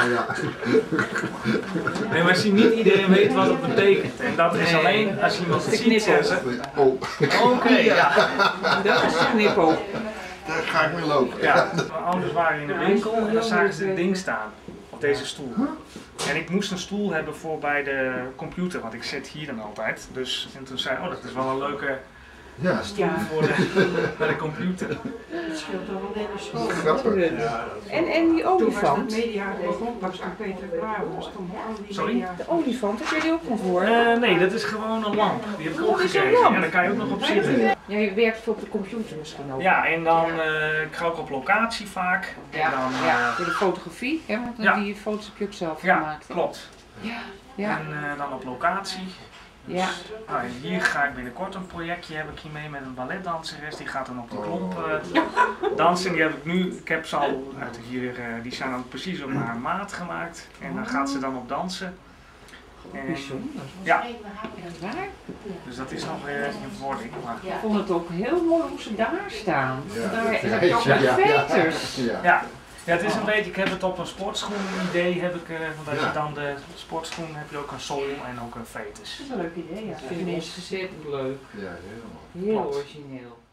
ja. Nee, maar zie, niet iedereen weet wat het betekent. En dat is alleen als iemand het ziet zeggen. Oh. Oké, ja. Dat is de knippel. Daar ga ik mee lopen. Ja. Mijn ouders waren in de winkel en dan zagen ze dit ding staan. Op deze stoel. En ik moest een stoel hebben voor bij de computer, want ik zit hier dan altijd. Dus en toen zei ik, oh dat is wel een leuke stoel voor bij de computer. Het scheelt al wel in de school. Grappig. En die olifant? Toen was het media begon, was toen Peter Klaar was. Sorry? De olifant, heb je die ook nog voor? Nee, dat is gewoon een lamp. Die heb ik ook Dat is een gekregen. lamp? Ja, daar kan je ook nog op zitten. Ja, je werkt voor op de computer misschien ook. Ja, en dan ik ga ook op locatie vaak. En Ja, dan, ja, voor de fotografie, hè, want ja. die foto's heb je ook zelf ja, gemaakt. Hè? klopt. Ja, ja. En dan op locatie. Dus, Ja. nou, en hier ga ik binnenkort een projectje heb ik hier mee met een balletdanseres. Die gaat dan op de klomp dansen. Die heb ik nu, ik heb ze al uit hier, die zijn dan precies op haar maat gemaakt. En dan gaat ze dan op dansen. En, Bijzonder. ja, Echt waar? dus dat is nog weer in wording. Maar, Ik vond het ook heel mooi hoe ze daar staan. Ja. Daar heb je ook nog veters. Ja. ja. Ja, het is een beetje, ik heb het op een sportschoen idee, heb ik, want als je dan de sportschoen heb je ook een sol en ook een fetus. Dat is een leuk idee, ja. Ik vind het ontzettend leuk. Ja, helemaal. Heel Klopt. origineel.